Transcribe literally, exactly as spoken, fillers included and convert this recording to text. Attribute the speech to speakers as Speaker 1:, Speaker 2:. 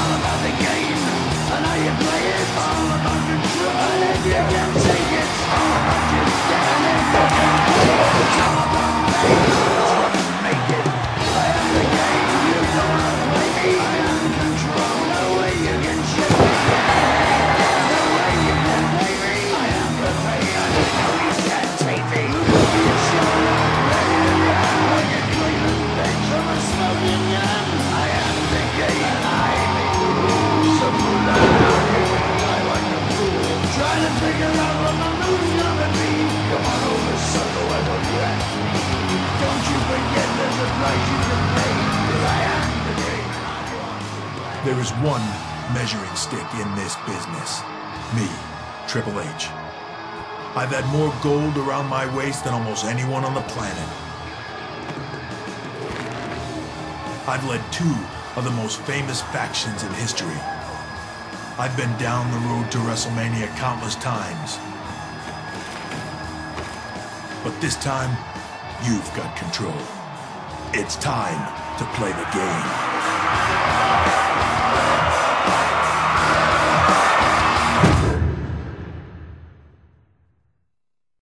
Speaker 1: about the game and how you play it. All about control, and if you can take it, all about just standing fucking cold. It's all about pain, it's what you make it. I am the game, you don't wanna play me. I am control, no way you can shit me. No way you can play me. I am the pain, I know you can't take me. You show up, ready to run like a clean bitch from a smoking gun. I am the game, and I make the rules. So pull out I like a fool, trying to figure out what my move's gonna be. Come on over, sucker, why don't you ask me? Don't you forget there's a price you can pay, 'cause I am the game and I want to play.
Speaker 2: There is one measuring stick in this business. Me, Triple H. I've had more gold around my waist than almost anyone on the planet. I've led two of the most famous factions in history. I've been down the road to WrestleMania countless times. But this time, you've got control. It's time to play the game.